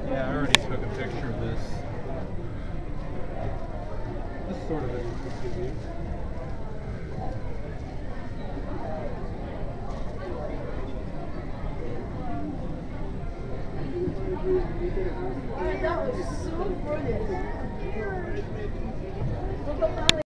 Yeah, I already took a picture of this. This is sort of an interesting view. That was so brilliant.